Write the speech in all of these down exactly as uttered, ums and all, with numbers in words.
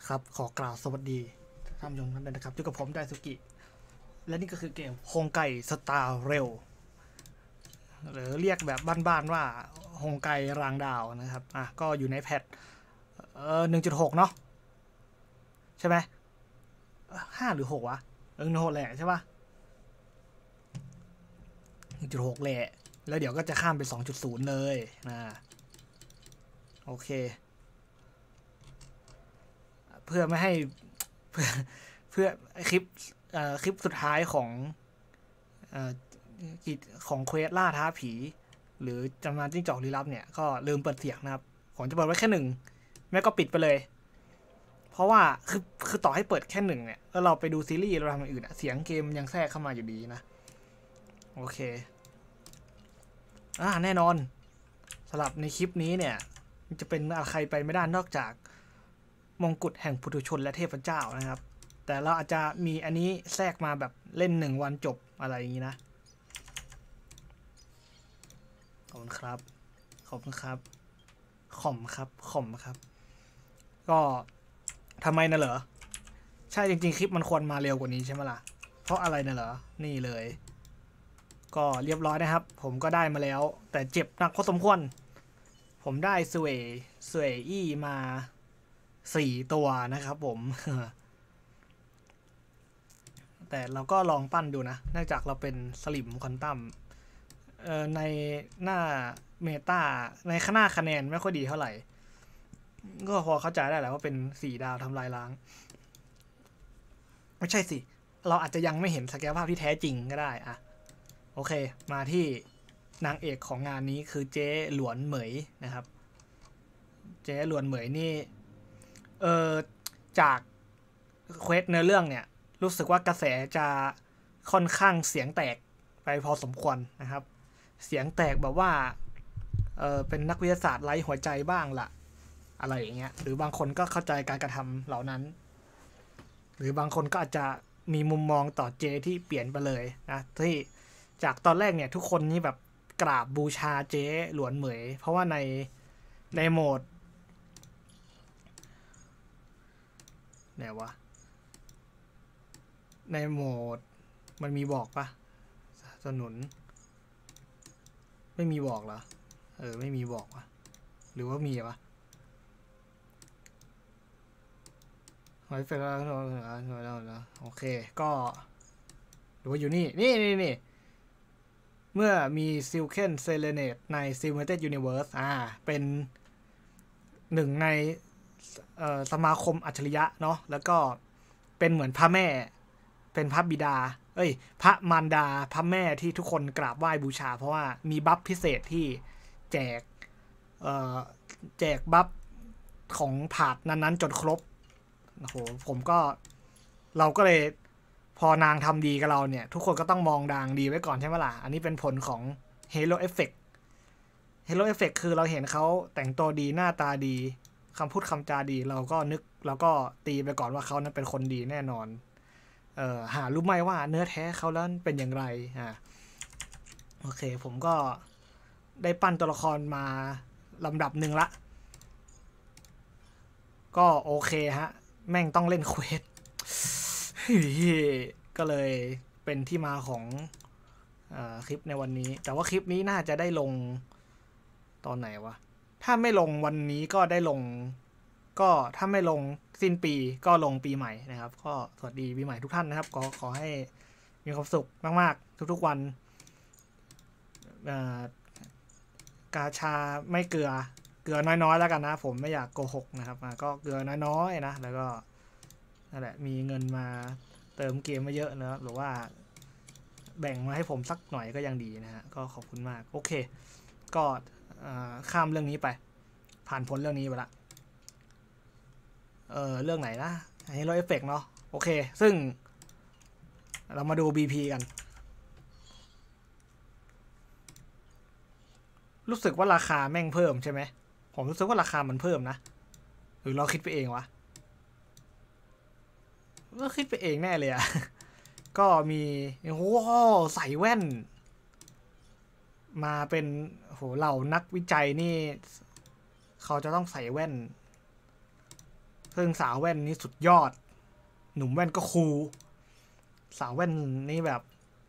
ครับขอกล่าวสวัสดีท่านผู้ชมท่านด้วยนะครับอยู่กับผมไดซุกิและนี่ก็คือเกมโฮงไก่สตาร์เรลหรือเรียกแบบบ้านๆว่าโฮงไก่รางดาวนะครับอ่ะก็อยู่ในแพทเอ่อหนึ่งจุดหกเนาะใช่ไหมห้าหรือหกวะเออโหดแหละใช่ปะหนึ่งจุดหกแหละแล้วเดี๋ยวก็จะข้ามไปสองจุดศูนย์เลยนะโอเคเพื่อไม่ให้เพื่อเพื่อคลิปคลิปสุดท้ายของกิจของเควสล่าท้าผีหรือจำนวนจิ้งจอกลี้ลับเนี่ยก็ลืมเปิดเสียงนะครับผมจะเปิดไว้แค่หนึ่งแม่ก็ปิดไปเลยเพราะว่าคือคือต่อให้เปิดแค่หนึ่งเนี่ยแล้วเราไปดูซีรีส์เราทำอย่างอื่นเสียงเกมยังแทรกเข้ามาอยู่ดีนะโอเคอ่าแน่นอนสำหรับในคลิปนี้เนี่ยจะเป็นใครไปไม่ได้นอกจากมงกุฎแห่งปุถุชนและเทพเจ้านะครับแต่เราอาจจะมีอันนี้แทรกมาแบบเล่นหนึ่งวันจบอะไรอย่างนี้นะขอบคุณครับขอบคุณครับขอมครับขอมครับก็ทำไมนะเหรอใช่จริงๆคลิปมันควรมาเร็วกว่านี้ใช่ไหมล่ะเพราะอะไรนะเหรอนี่เลยก็เรียบร้อยนะครับผมก็ได้มาแล้วแต่เจ็บหนักพอสมควรผมได้สเวสเวอี้มาสี่ตัวนะครับผมแต่เราก็ลองปั้นดูนะเนื่องจากเราเป็นสลิมควอนตัมในหน้าเมตาในหน้าคะแนนไม่ค่อยดีเท่าไหร่ก็พอเข้าใจได้แหละว่าเป็นสี่ดาวทำลายล้างไม่ใช่สิเราอาจจะยังไม่เห็นศักยภาพที่แท้จริงก็ได้อะโอเคมาที่นางเอกของงานนี้คือเจ๊หลวนเหมยนะครับเจ๊หลวนเหมยนี่เออจากเควสเนื้อเรื่องเนี่ยรู้สึกว่ากระแสจะค่อนข้างเสียงแตกไปพอสมควรนะครับเสียงแตกแบบว่าเออเป็นนักวิทยาศาสตร์ไร้หัวใจบ้างละอะไรอย่างเงี้ยหรือบางคนก็เข้าใจการกระทำเหล่านั้นหรือบางคนก็อาจจะมีมุมมองต่อเจที่เปลี่ยนไปเลยนะที่จากตอนแรกเนี่ยทุกคนนี่แบบกราบบูชาเจหลวนเหมยเพราะว่าในในโหมดไหนวะในโหมดมันมีบอกปะสนุนไม่มีบอกเหรอเออไม่มีบอกวะหรือว่ามีวะไว้เป็นแล้วโอเคก็หรือว่าอยู่นี่นี่นี่นี่เมื่อมีซิลเคนเซเลเนตใน Simulated Universe อ่าเป็นหนึ่งในสมาคมอัจฉริยะเนาะแล้วก็เป็นเหมือนพระแม่เป็นพระบิดาเอ้ยพระมารดาพระแม่ที่ทุกคนกราบไหว้บูชาเพราะว่ามีบัฟพิเศษที่แจกเอ่อแจกบัฟของผาดนั้นๆจนครบโอ้โหผมก็เราก็เลยพอนางทำดีกับเราเนี่ยทุกคนก็ต้องมองนางดีไว้ก่อนใช่ไหมล่ะอันนี้เป็นผลของ Halo Effect Halo Effect คือเราเห็นเขาแต่งตัวดีหน้าตาดีคำพูดคำจาดีเราก็นึกเราก็ตีไปก่อนว่าเขานั้นเป็นคนดีแน่นอนเอ่อหารู้ไหมว่าเนื้อแท้เขาแล้วเป็นอย่างไรอ่าโอเคผมก็ได้ปั้นตัวละครมาลำดับหนึ่งละก็โอเคฮะแม่งต้องเล่นเควสก็เลยเป็นที่มาของเอ่อคลิปในวันนี้แต่ว่าคลิปนี้น่าจะได้ลงตอนไหนวะถ้าไม่ลงวันนี้ก็ได้ลงก็ถ้าไม่ลงสิ้นปีก็ลงปีใหม่นะครับก็สวัสดีปีใหม่ทุกท่านนะครับขอขอให้มีความสุขมากๆทุกๆวันกาชาไม่เกลือเกลือน้อยๆแล้วกันนะผมไม่อยากโกหกนะครับก็เกลือน้อยๆนะแล้วก็นั่นแหละมีเงินมาเติมเกมมาเยอะนะหรือว่าแบ่งมาให้ผมสักหน่อยก็ยังดีนะฮะก็ขอบคุณมากโอเคก็ข้ามเรื่องนี้ไปผ่านพ้นเรื่องนี้ไปละเออเรื่องไหนนะHalo Effectเนาะโอเคซึ่งเรามาดู บี พี กันรู้สึกว่าราคาแม่งเพิ่มใช่ไหมผมรู้สึกว่าราคามันเพิ่มนะหรือเราคิดไปเองวะก็คิดไปเองแน่เลยอะก็มีโอ้โหใส่แว่นมาเป็นโหเหล่านักวิจัยนี่เขาจะต้องใส่แว่นซึ่งสาวแว่นนี้สุดยอดหนุ่มแว่นก็คูลสาวแว่นนี่แบบ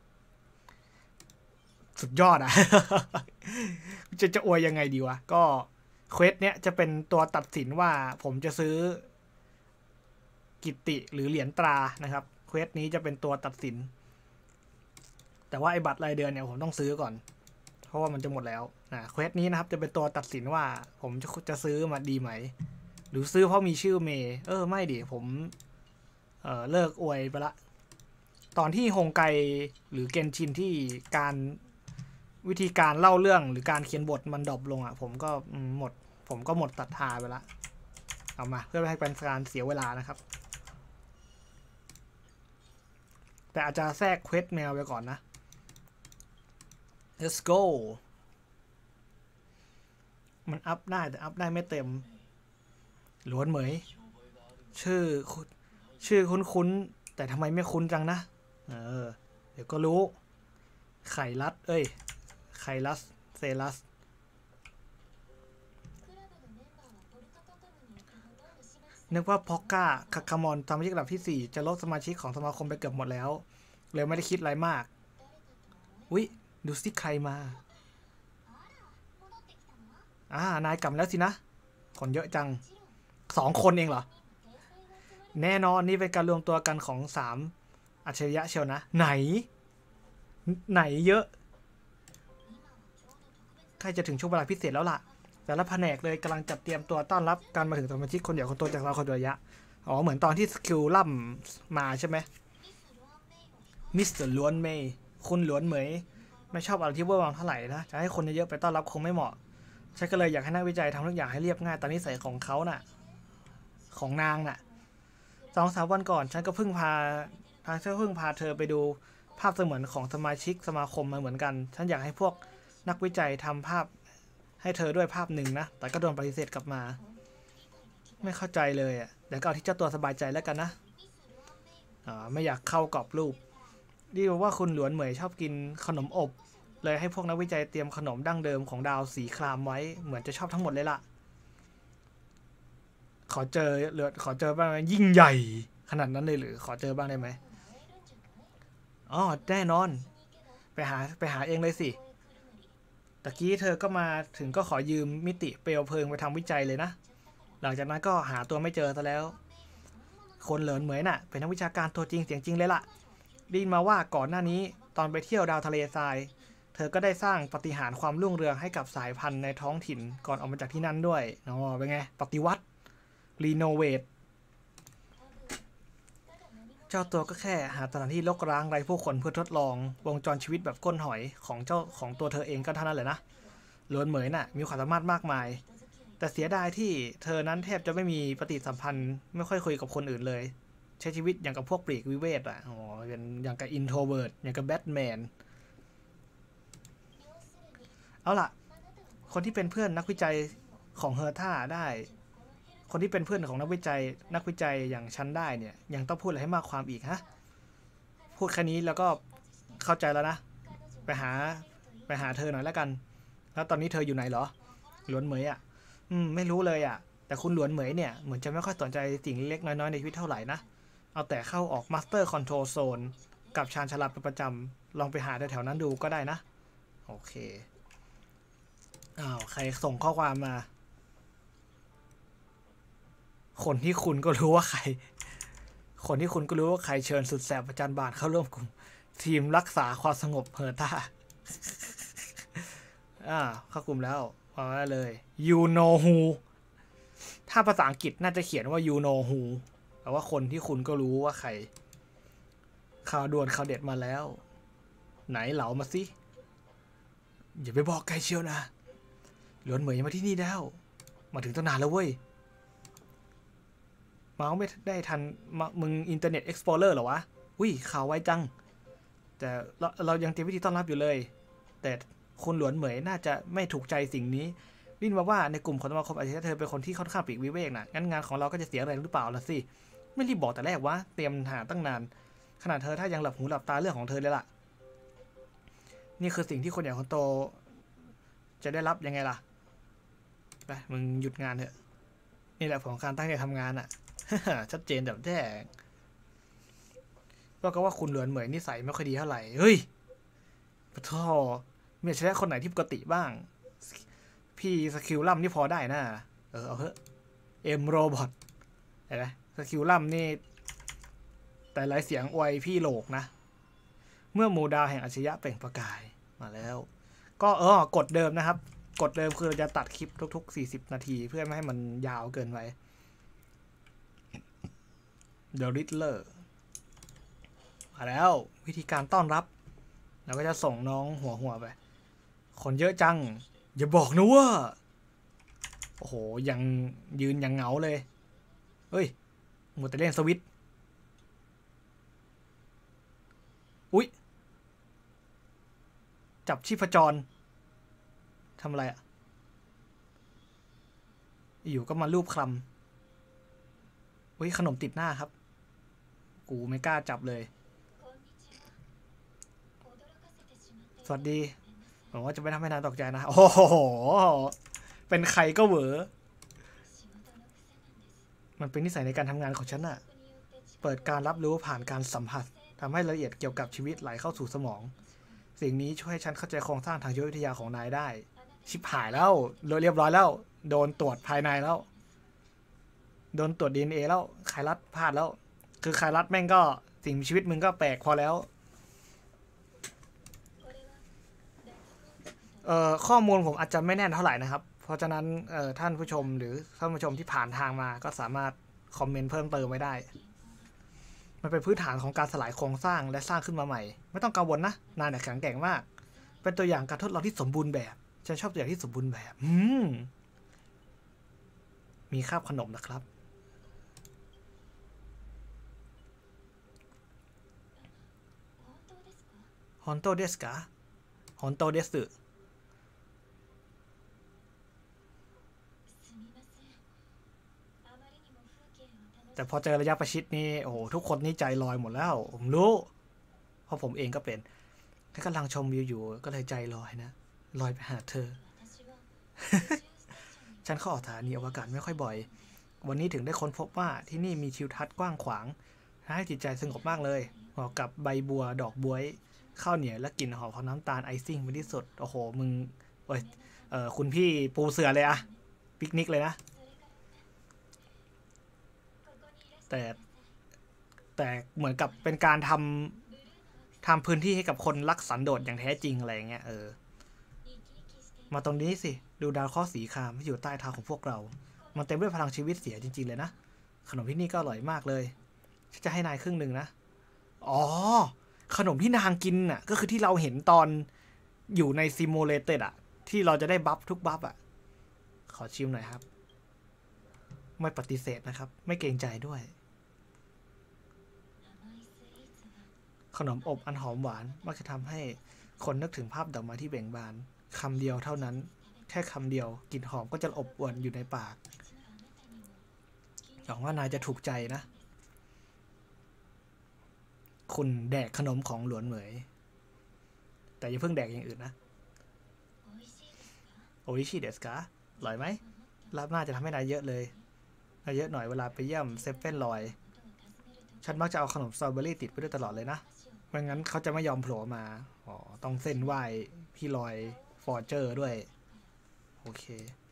สุดยอดอะ จะจะอวยยังไงดีวะก็เควสเนี้ยจะเป็นตัวตัดสินว่าผมจะซื้อกิตติหรือเหรียญตรานะครับเควสนี้จะเป็นตัวตัดสินแต่ว่าไอ้บัตรรายเดือนเนี่ยผมต้องซื้อก่อนเพราะว่ามันจะหมดแล้วนะเควสนี้นะครับจะเป็นตัวตัดสินว่าผมจะจะซื้อมาดีไหมหรือซื้อเพราะมีชื่อเมย์เออไม่ดิผมเออเลิกอวยไปละตอนที่ฮงไกหรือเกนชินที่การวิธีการเล่าเรื่องหรือการเขียนบทมันดรอปลงอ่ะผมก็หมดผมก็หมดศรัทธาไปละเอามาเพื่อไม่ให้เป็นการเสียเวลานะครับแต่อาจจะแทรกเควสแมวไปก่อนนะ let's go มันอัพได้แต่อัพได้ไม่เต็มหลวนเหมยชื่อชื่อคุ้นๆแต่ทำไมไม่คุ้นจังนะเออเดี๋ยวก็รู้ไขลัดเอ้ยไขลัสเซลัสนึกว่าพ็อกก้าคาคามอนสมาชิกระดับที่สี่จะลดสมาชิกของสมาคมไปเกือบหมดแล้วเลยไม่ได้คิดอะไรมากอุ๊ยดูสิใครมาอ่านายกลับแล้วสินะคนเยอะจังสองคนเองเหรอแน่นอนนี่เป็นการรวมตัวกันของสามอัจฉริยะเชียวนะไหนไหนเยอะใกล้จะถึงช่วงเวลาพิเศษแล้วล่ะแต่ละแผนกเลยกำลังจัดเตรียมตัวต้อนรับการมาถึงสมาชิกคนเดียวคนโตจากเราคนเดียวระยะอ๋อเหมือนตอนที่สกิลล่ำมาใช่ไหมมิสเตอร์ล้วนเมย์คุณล้วนเหมยไม่ชอบอะไรที่เวอร์วังเท่าไหร่นะจะให้คนเยอะๆไปต้อนรับคงไม่เหมาะฉันก็เลยอยากให้นักวิจัยทำทุกอย่างให้เรียบง่ายตามนิสัยของเขาน่ะของนางน่ะสองสามวันก่อนฉันก็เพิ่งพาทางฉันเพิ่งพาเธอไปดูภาพเสมือนของสมาชิกสมาคมมาเหมือนกันฉันอยากให้พวกนักวิจัยทำภาพให้เธอด้วยภาพหนึ่งนะแต่ก็โดนปฏิเสธกลับมาไม่เข้าใจเลยอ่ะเดี๋ยวก็เอาที่เจ้าตัวสบายใจแล้วกันนะอ่าไม่อยากเข้ากรอบรูปดีว่าคุณหลวนเหมยชอบกินขนมอบเลยให้พวกนักวิจัยเตรียมขนมดั้งเดิมของดาวสีครามไว้เหมือนจะชอบทั้งหมดเลยล่ะขอเจอเลือดขอเจอบ้างยิ่งใหญ่ขนาดนั้นเลยหรือขอเจอบ้างได้ไหมอ๋อแน่นอนไปหาไปหาเองเลยสิตะกี้เธอก็มาถึงก็ขอยืมมิติเปลวเพลิงไปทำวิจัยเลยนะหลังจากนั้นก็หาตัวไม่เจอซะแล้วคนเหลินเหมยน่ะเป็นนักวิชาการตัวจริงเสียงจริงเลยล่ะได้ยินมาว่าก่อนหน้านี้ตอนไปเที่ยวดาวทะเลทรายเธอก็ได้สร้างปาฏิหาริย์ความรุ่งเรืองให้กับสายพันธุ์ในท้องถิ่นก่อนออกมาจากที่นั่นด้วยอ๋อเป็นไงปฏิวัติรีโนเวทเจ้าตัวก็แค่หาสถานที่รกร้างไร้ผู้คนเพื่อทดลองวงจรชีวิตแบบก้นหอยของเจ้าของตัวเธอเองก็เท่านั้นแหละนะหลวนเหมยน่ะมีความสามารถมากมายแต่เสียดายที่เธอนั้นแทบจะไม่มีปฏิสัมพันธ์ไม่ค่อยคุยกับคนอื่นเลยใช้ชีวิตอย่างกับพวกปลีกวิเวกอ่ะอ๋อเป็นอย่างกับอินโทรเวิร์ตอย่างกับแบทแมนเอาล่ะคนที่เป็นเพื่อนนักวิจัยของเฮอร์ท่าได้คนที่เป็นเพื่อนของนักวิจัยนักวิจัยอย่างฉันได้เนี่ยยังต้องพูดอะไรให้มากความอีกฮะพูดแค่นี้แล้วก็เข้าใจแล้วนะไปหาไปหาเธอหน่อยแล้วกันแล้วตอนนี้เธออยู่ไหนเหรอหลวนเหมยอ่ะอืมไม่รู้เลยอ่ะแต่คุณหลวนเหมยเนี่ยเหมือนจะไม่ค่อยสนใจสิ่งเล็กน้อยๆในชีวิตเท่าไหร่นะเอาแต่เข้าออกมาสเตอร์คอนโทรลโซนกับชานชาลาเป็นประจำลองไปหาแถวๆนั้นดูก็ได้นะโอเคอ้าวใครส่งข้อความมาคนที่คุณก็รู้ว่าใครคนที่คุณก็รู้ว่าใครเชิญสุดแสบประจันบานเข้าร่วมกลุ่มทีมรักษาความสงบเฮอร์ท่าอ่าเข้ากลุ่มแล้วเอาได้เลย you know who ถ้าภาษาอังกฤษน่าจะเขียนว่า you know who แต่ว่าคนที่คุณก็รู้ว่าใครข่าวด่วนข่าวเด็ดมาแล้วไหนเหลามาสิอย่าไปบอกใครเชียวนะหลวนเหมยมาที่นี่แล้วมาถึงตั้งนานแล้วเว้ยมาไม่ได้ทันมึงอินเทอร์เน็ตเอ็กซ์พลอเรอร์เหรอวะอุ้ยข่าวไวจังแต่เราเรายังเตรียมวิธีต้อนรับอยู่เลยแต่คุณหลวนเหมยน่าจะไม่ถูกใจสิ่งนี้ได้ยินมาว่าในกลุ่มของสมาคมอาชีพเธอเป็นคนที่ค่อนข้างปลีกวิเวกนะงั้นงานของเราก็จะเสียแรงหรือเปล่าล่ะสิไม่รีบบอกแต่แรกวะเตรียมหาตั้งนานขนาดเธอถ้ายังหลับหูหลับตาเรื่องของเธอเลยล่ะนี่คือสิ่งที่คนอย่างคนโตจะได้รับยังไงล่ะไปมึงหยุดงานเถอะนี่แหละผลของการตั้งใจทำงานอ่ะชัดเจนแบบแท้ว่าก็ว่าคุณเหลือนเหมยนิสัยไม่ค่อยดีเท่าไหร่เฮ้ยปะท่อมีใช่คนไหนที่ปกติบ้างพี่สกิลล่ำนี่พอได้นะเออเอาเถอะเอ็มโรบอทเห็นไหมสกิลล่ำนี่แต่หลายเสียงอวยพี่โหลกนะเมื่อหมู่ดาวแห่งอาชญะเปล่งประกายมาแล้วก็เออกดเดิมนะครับกดเดิมคือเราจะตัดคลิปทุกๆสี่สิบนาทีเพื่อไม่ให้มันยาวเกินไป The Riddler มาแล้ววิธีการต้อนรับเราก็จะส่งน้องหัวหัวไปคนเยอะจังอย่าบอกนะว่าโอ้โหยังยืนยังเหงาเลยเฮ้ยหมดแต่เล่นสวิตอุ๊ยจับชีพจรทำอะไรอะอยู่ก็มารูปคลำอุ๊ยขนมติดหน้าครับกูไม่กล้าจับเลยสวัสดีหวังว่าจะไม่ทำให้นายตกใจนะโอ้โหเป็นใครก็เหวอมันเป็นนิสัยในการทำงานของฉันอะเปิดการรับรู้ผ่านการสัมผัสทำให้ละเอียดเกี่ยวกับชีวิตไหลเข้าสู่สมองสิ่งนี้ช่วยให้ฉันเข้าใจโครงสร้างทางชีววิทยาของนายได้ชิบหายแล้วเรียบร้อยแล้วโดนตรวจภายในแล้วโดนตรวจ ดี เอ็น เอ แล้วไคลัสพลาดแล้วคือไคลัสแม่งก็สิ่งมีชีวิตมึงก็แปลกพอแล้วเอ่อข้อมูลผมอาจจะไม่แน่นเท่าไหร่นะครับเพราะฉะนั้นเอ่อท่านผู้ชมหรือท่านผู้ชมที่ผ่านทางมาก็สามารถคอมเมนต์เพิ่มเติมไว้ได้มันเป็นพื้นฐานของการสลายโครงสร้างและสร้างขึ้นมาใหม่ไม่ต้องกังวลนะนายเนี่ยแข็งแกร่งมากเป็นตัวอย่างการทดลองที่สมบูรณ์แบบฉันชอบตัวอย่างที่สมบูรณ์แบบอืมมีคาบขนมนะครับฮอนโตเดสกะฮอนโตเดสแต่พอเจอระยะประชิดนี่โอ้โหทุกคนนี่ใจลอยหมดแล้วผมรู้เพราะผมเองก็เป็นแค่กำลังชมวิวอยู่ก็เลยใจลอยนะลอยไปหาเธอ ฉันเข้าออกสถานีอวกาศไม่ค่อยบ่อยวันนี้ถึงได้ค้นพบว่าที่นี่มีทิวทัศน์กว้างขวางทำให้จิตใจสงบมากเลยเหมาะกับใบบัวดอกบ๊วยข้าวเหนียวและกลิ่นหอมของน้ำตาลไอซิ่งเป็นที่สุดโอ้โหมึงเอ้ยเออคุณพี่ปูเสือเลยอะปิกนิกเลยนะแต่แต่เหมือนกับเป็นการทำทำพื้นที่ให้กับคนรักสันโดษอย่างแท้จริงอะไรเงี้ยเออมาตรงนี้สิดูดาวเคราะห์สีครามที่อยู่ใต้เท้าของพวกเรามันเต็มด้วยพลังชีวิตเสียจริงๆเลยนะขนมที่นี่ก็อร่อยมากเลยฉันจะให้นายครึ่งหนึ่งนะอ๋อขนมที่นางกินน่ะก็คือที่เราเห็นตอนอยู่ในซิมูเลเต็ดอะที่เราจะได้บัฟทุกบัฟอะขอชิมหน่อยครับไม่ปฏิเสธนะครับไม่เกรงใจด้วยขนมอบอันหอมหวานมักจะทำให้คนนึกถึงภาพดอกไม้ที่เบ่งบานคำเดียวเท่านั้นแค่คำเดียวกลิ่นหอมก็จะอบอวลอยู่ในปากหวังว่านายจะถูกใจนะคุณแดกขนมของหลวนเหมยแต่อย่าเพิ่งแดกอย่างอื่นนะโออิชิเดสกะอร่อยไหมรับหน้าจะทำให้นายเยอะเลยนายเยอะหน่อยเวลาไปเยี่ยมเซฟเว่นลอยฉันมักจะเอาขนมสตรอเบอรี่ติดไปด้วยตลอดเลยนะไม่งั้นเขาจะไม่ยอมโผล่มาอ๋อต้องเส้นไหว้พี่ลอยฟอร์เจอร์ด้วยโอเค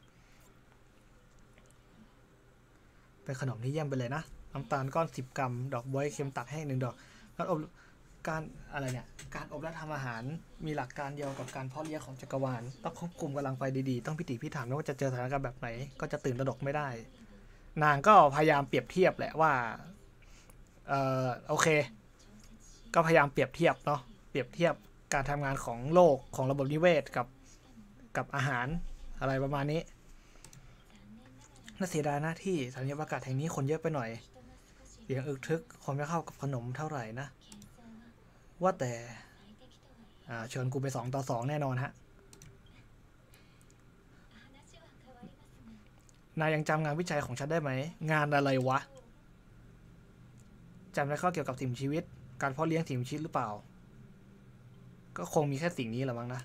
เป็นขนมที่เยี่ยมไปเลยนะน้ำตาลก้อนสิบกรัมดอกบ๊วยเค็มตัดให้หนึ่งดอกการอบการอะไรเนี่ยการอบและทำอาหารมีหลักการเดียวกับการเพาะเลี้ยงของจักรวาลต้องควบคุมกำลังไฟดีๆต้องพิถีพิถันไม่ว่าจะเจอสถานการณ์แบบไหนก็จะตื่นตระหนกไม่ได้นางก็พยายามเปรียบเทียบแหละว่าเออโอเคก็พยายามเปรียบเทียบเนาะเปรียบเทียบการทำงานของโลกของระบบนิเวศกับกับอาหารอะไรประมาณนี้น่าเสียดายนะที่สถานีอวกาศแห่งนี้คนเยอะไปหน่อยเสียงอึกทึกคงไม่เข้ากับขนมเท่าไหร่นะว่าแต่เชิญกูไปสองต่อสองแน่นอนฮะนายยังจำงานวิจัยของฉันได้ไหมงานอะไรวะจำได้ข้อเกี่ยวกับสิ่งมีชีวิตการเพาะเลี้ยงสิ่งมีชีวิตหรือเปล่าก็คงมีแค่สิ่งนี้แหละมั้งนะ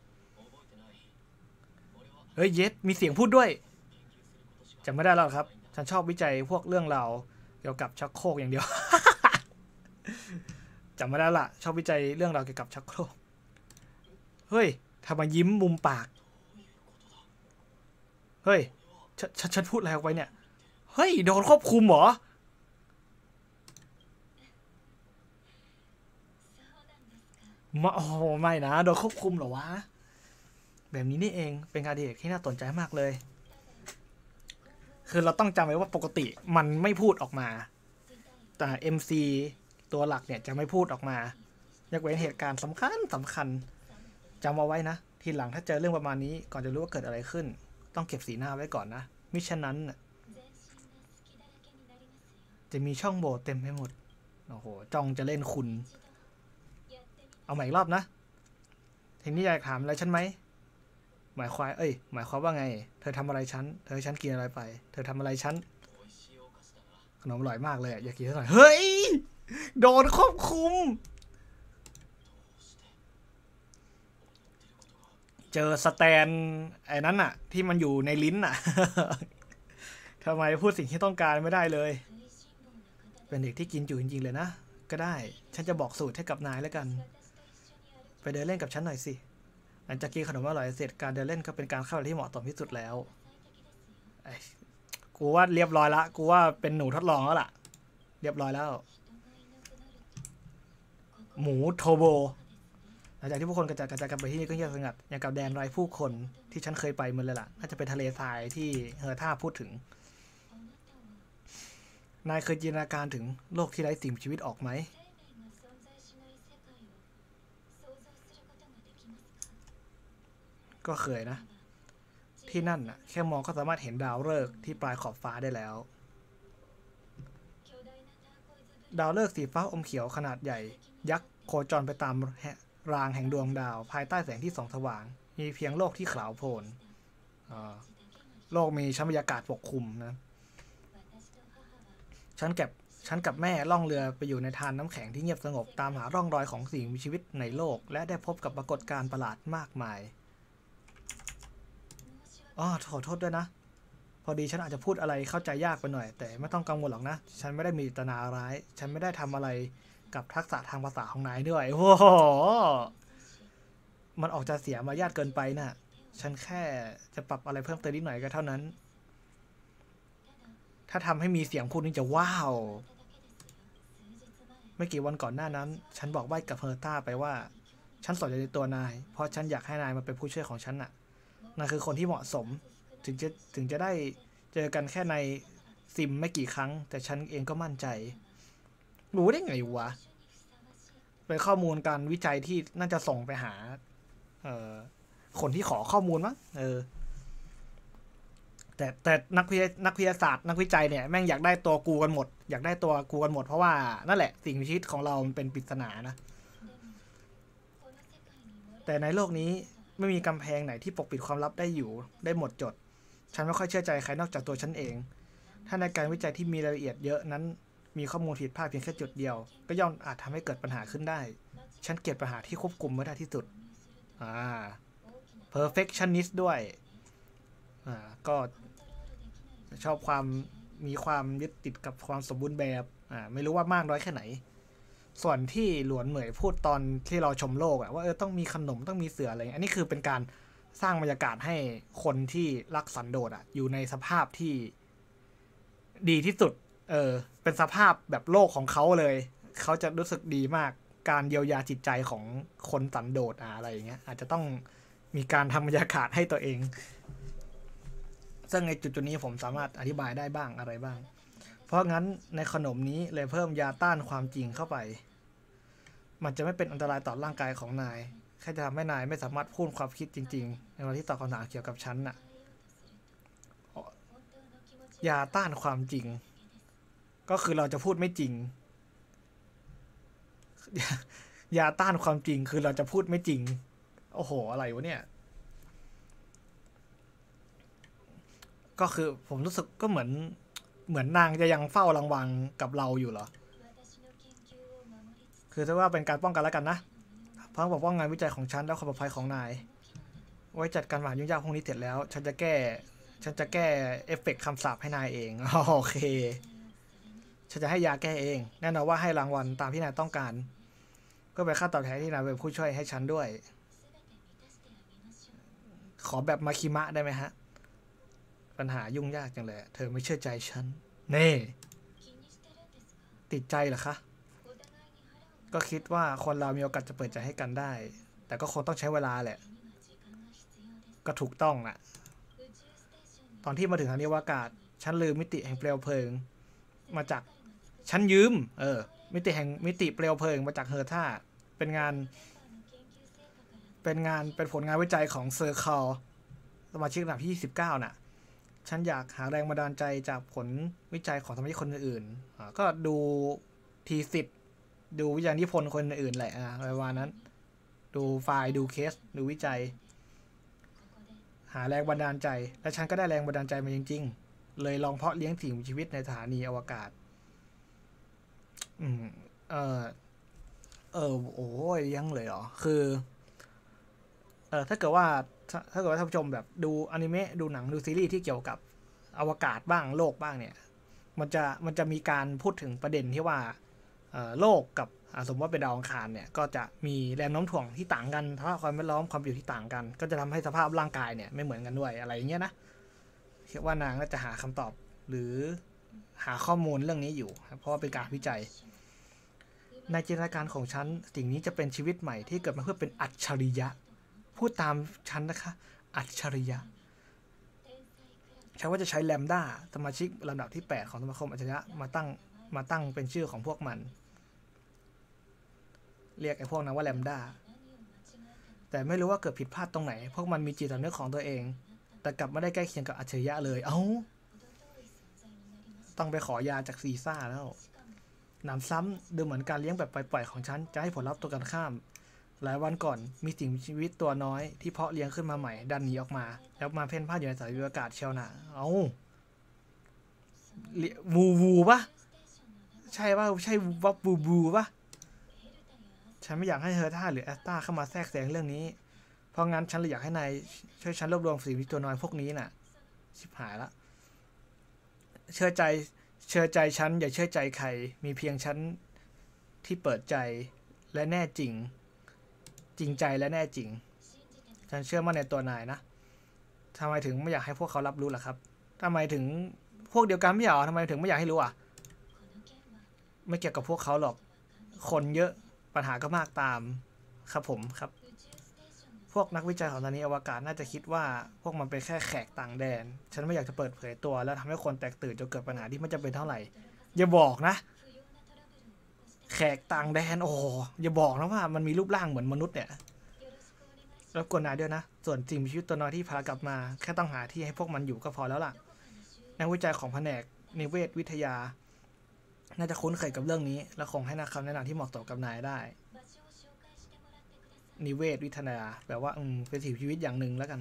เฮ้ยเย็ดมีเสียงพูดด้วยจำไม่ได้แล้วครับฉันชอบวิจัยพวกเรื่องราวเกี่ยวกับชักโครกอย่างเดียว จำไม่ได้ละชอบวิจัยเรื่องราวเกี่ยวกับชักโครกเฮ้ยทำไมยิ้มมุมปากเฮ้ยฉันฉันพูดอะไรออกไปเนี่ยเฮ้ยโดนควบคุมเหรอมาโอ้ไม่นะโดนควบคุมเหรอวะแบบนี้นี่เองเป็นการดีที่น่าสนใจมากเลยคือเราต้องจำไว้ว่าปกติมันไม่พูดออกมาแต่ เอ็ม ซี ตัวหลักเนี่ยจะไม่พูดออกมายกเว้นเหตุการณ์สำคัญสำคัญจำเอาไว้นะทีหลังถ้าเจอเรื่องประมาณนี้ก่อนจะรู้ว่าเกิดอะไรขึ้นต้องเก็บสีหน้าไว้ก่อนนะมิฉะนั้นจะมีช่องโหว่เต็มไปหมดโอ้โหจ้องจะเล่นคุณเอาใหม่อีกรอบนะทีนี้อยากถามอะไรฉันไหมหมายความเอ้ยหมายความว่าไงเธอทำอะไรฉันเธอฉันกินอะไรไปเธอทำอะไรฉันขนมอร่อยมากเลยอยากกินสักหน่อยเฮ้ยโดนควบคุมเจอสแตนไอ้นั้นอะที่มันอยู่ในลิ้นอะ ทำไมพูดสิ่งที่ต้องการไม่ได้เลยเป็นเด็กที่กินจุจริงๆเลยนะก็ได้ฉันจะบอกสูตรให้กับนายแล้วกันไปเดินเล่นกับฉันหน่อยสิหลังจากกินขนมอร่อยเสร็จการเดินเล่นก็เป็นการเข้าที่เหมาะสมที่สุดแล้วกูว่าเรียบร้อยละกูว่าเป็นหนูทดลองแล้วล่ะเรียบร้อยแล้วหมูโทโบหลังจากที่ผู้คนกระจายกระจายกันไปที่นี่ก็เงียบสงัดอย่างกับแดนไร้ผู้คนที่ฉันเคยไปมันเลยล่ะน่าจะเป็นทะเลทรายที่เฮอร์ท่าพูดถึงนายเคยจินตนาการถึงโลกที่ไร้สิ่งมีชีวิตออกไหมก็เคยนะที่นั่นน่ะแค่มองก็สามารถเห็นดาวฤกษ์ที่ปลายขอบฟ้าได้แล้วดาวฤกษ์สีฟ้าอมเขียวขนาดใหญ่ยักษ์โคจรไปตามรางแห่งดวงดาวภายใต้แสงที่ส่องสว่างมีเพียงโลกที่ขาวโพลนโลกมีชั้นบรรยากาศปกคลุมนะฉันเก็บฉันกับแม่ล่องเรือไปอยู่ในทานน้ำแข็งที่เงียบสงบตามหาร่องรอยของสิ่งมีชีวิตในโลกและได้พบกับปรากฏการณ์ประหลาดมากมายอ๋อขอโทษด้วยนะพอดีฉันอาจจะพูดอะไรเข้าใจยากไปหน่อยแต่ไม่ต้องกังวลหรอกนะฉันไม่ได้มีเจตนาร้ายฉันไม่ได้ทำอะไรกับทักษะทางภาษาของนายด้วยโอ้โหมันออกจะเสียมารยาทเกินไปน่ะฉันแค่จะปรับอะไรเพิ่มเติมนิดหน่อยก็เท่านั้นถ้าทำให้มีเสียงพูดนี่จะว้าวไม่กี่วันก่อนหน้านั้นฉันบอกใบ้กับเฮอร์ต้าไปว่าฉันสนใจในตัวนายเพราะฉันอยากให้นายมาเป็นผู้ช่วยของฉันน่ะนายคือคนที่เหมาะสมถึงจะถึงจะได้เจอกันแค่ในซิมไม่กี่ครั้งแต่ฉันเองก็มั่นใจรู้ได้ไงวะเป็นข้อมูลการวิจัยที่น่าจะส่งไปหาเอ่อคนที่ขอข้อมูลมั้งเออแต่แต่นักวิทยานักวิทยาศาสตร์นักวิจัยเนี่ยแม่งอยากได้ตัวกูกันหมดอยากได้ตัวกูกันหมดเพราะว่านั่นแหละสิ่งมีชีวิตของเรามันเป็นปริศนานะแต่ในโลกนี้ไม่มีกำแพงไหนที่ปกปิดความลับได้อยู่ได้หมดจดฉันไม่ค่อยเชื่อใจใครนอกจากตัวฉันเองถ้าในการวิจัยที่มีรายละเอียดเยอะนั้นมีข้อมูลผิดพลาดเพียงแค่จุดเดียวก็ย่อมอาจทำให้เกิดปัญหาขึ้นได้ฉันเกลียดปัญหาที่ควบคุมไม่ได้ที่สุดอ่า perfectionist ด้วยอ่าก็ชอบความมีความยึดติดกับความสมบูรณ์แบบอ่าไม่รู้ว่ามากน้อยแค่ไหนส่วนที่หลวนเหมยพูดตอนที่เราชมโลกอะว่าเออต้องมีขนมต้องมีเสืออะไรอันนี้คือเป็นการสร้างบรรยากาศให้คนที่รักสันโดษอะอยู่ในสภาพที่ดีที่สุดเออเป็นสภาพแบบโลกของเขาเลยเขาจะรู้สึกดีมากการเยียวยาจิตใจของคนสันโดษอะไรอย่างเงี้ยอาจจะต้องมีการทำบรรยากาศให้ตัวเองซึ่งในจุดๆนี้ผมสามารถอธิบายได้บ้างอะไรบ้างเพราะงั้นในขนมนี้เลยเพิ่มยาต้านความจริงเข้าไปมันจะไม่เป็นอันตรายต่อร่างกายของนายแค่จะทำให้นายไม่สามารถพูดความคิดจริงๆในวันที่ตอบคำถามเกี่ยวกับฉันน่ะยาต้านความจริงก็คือเราจะพูดไม่จริงยาต้านความจริงคือเราจะพูดไม่จริงโอ้โหอะไรวะเนี่ยก็คือผมรู้สึกก็เหมือนเหมือนนางจะยังเฝ้าระวังกับเราอยู่เหรอคือถ้าว่าเป็นการป้องกันแล้วกันนะเพราะบอกว่างานวิจัยของฉันและความปลอดภัยของนายไว้จัดการปัญหายุ่งยากพวกนี้เสร็จแล้วฉันจะแก้ฉันจะแก้เอฟเฟกต์คำสาปให้นายเองโอเคฉันจะให้ยาแก้เองแน่นอนว่าให้รางวัลตามที่นายต้องการก็เป็นค่าตอบแทนที่นายเป็นผู้ช่วยให้ฉันด้วยขอแบบมาคิมะได้ไหมฮะปัญหายุ่งยากจังเลยเธอไม่เชื่อใจฉันเน่ติดใจเหรอคะก็คิดว่าคนเรามีโอกาสจะเปิดใจให้กันได้แต่ก็คงต้องใช้เวลาแหละก็ถูกต้องน่ะตอนที่มาถึงทางนี้อากาศฉันลืมมิติแห่งเปลวเพลิงมาจากฉันยืมเออมิติแห่งมิติเปลวเพลิงมาจากเฮอร์ท่าเป็นงานเป็นงานเป็นผลงานวิจัยของเซอร์คอลสมาชิกระดับที่ยี่สิบเก้าน่ะฉันอยากหาแรงบันดาลใจจากผลวิจัยของสมาชิกคนอื่นๆก็ดูทีสิทธ์ดูวิจัยนิพนธ์คนอื่นแหละอะไรประมาณนั้นดูไฟล์ดูเคสดูวิจัยหาแรงบันดาลใจและฉันก็ได้แรงบันดาลใจมาจริงๆเลยลองเพาะเลี้ยงสิ่งมีชีวิตในสถานีอวกาศอืมเออเออโอ้ยเลี้ยงเลยเหรอคือเออถ้าเกิดว่าถ้าเกิดว่าท่านผู้ชมแบบดูอนิเมะดูหนังดูซีรีส์ที่เกี่ยวกับอวกาศบ้างโลกบ้างเนี่ยมันจะมันจะมีการพูดถึงประเด็นที่ว่าเออโลกกับสมมติว่าเป็นดาวอังคารเนี่ยก็จะมีแรงโน้มถ่วงที่ต่างกันสภาพความแวดล้อมความอยู่ที่ต่างกันก็จะทำให้สภาพร่างกายเนี่ยไม่เหมือนกันด้วยอะไรอย่างเงี้ยนะคิดว่านางก็จะหาคำตอบหรือหาข้อมูลเรื่องนี้อยู่เพราะว่าเป็นการวิจัยในจินตนาการของฉันสิ่งนี้จะเป็นชีวิตใหม่ที่เกิดมาเพื่อเป็นอัจฉริยะพูดตามฉันนะคะอัจฉริยะฉันว่าจะใช้แลมด้าสมาชิกลำดับที่แปดของสมาคมอัจฉริยะมาตั้งมาตั้งเป็นชื่อของพวกมันเรียกไอ้พวกนั้นว่าแลมด้าแต่ไม่รู้ว่าเกิดผิดพลาดตรงไหนพวกมันมีจิตสำนึกของตัวเองแต่กลับไม่ได้ใกล้เคียงกับอัจฉริยะเลยเอ้าต้องไปขอยาจากซีซ่าแล้วหนำซ้ำดูเหมือนการเลี้ยงแบบปล่อยๆของฉันจะให้ผลลัพธ์ตัวกันข้ามหลายวันก่อนมีสิ่งมีชีวิตตัวน้อยที่เพาะเลี้ยงขึ้นมาใหม่ดันหนีออกมาแล้วมาเพ่นพ่านอยู่ในสายอากาศเชียวนะเอ้าวูวูปะใช่ป่ะใช่วับวูวูปะฉันไม่อยากให้เฮอร์ท่าหรือแอสตาเข้ามาแทรกแซงเรื่องนี้เพราะงั้นฉันเลยอยากให้นายช่วยฉันรวบรวมสิ่งมีตัวน้อยพวกนี้น่ะชิบหายละเชื่อใจเชื่อใจฉันอย่าเชื่อใจใครมีเพียงฉันที่เปิดใจและแน่จริงจริงใจและแน่จริงฉันเชื่อมั่นในตัวนายนะทำไมถึงไม่อยากให้พวกเขารับรู้ล่ะครับทำไมถึงพวกเดียวกันไม่อยากทำไมถึงไม่อยากให้รู้อ่ะไม่เกี่ยวกับพวกเขาหรอกคนเยอะปัญหาก็มากตามครับผมครับพวกนักวิจัยของสถานีอวกาศน่าจะคิดว่าพวกมันเป็นแค่แขกต่างแดนฉันไม่อยากจะเปิดเผยตัวแล้วทำให้คนแตกตื่นจนเกิดปัญหาที่ไม่จำเป็นเท่าไหร่อย่าบอกนะแขกต่างแดนโอ้อย่าบอกนะว่ามันมีรูปร่างเหมือนมนุษย์เนี่ยรบกวนนายด้วยนะส่วนสิ่งมีชีวิตตัวน้อยที่พากลับมาแค่ต้องหาที่ให้พวกมันอยู่ก็พอแล้วล่ะนักวิจัยของแผนกนิเวศวิทยาน่าจะคุ้นเคยกับเรื่องนี้และคงให้คำแนะนำที่เหมาะสมกับนายได้นิเวศวิทยาแปลว่าอืมเป็นสิ่งมีชีวิตอย่างหนึ่งแล้วกัน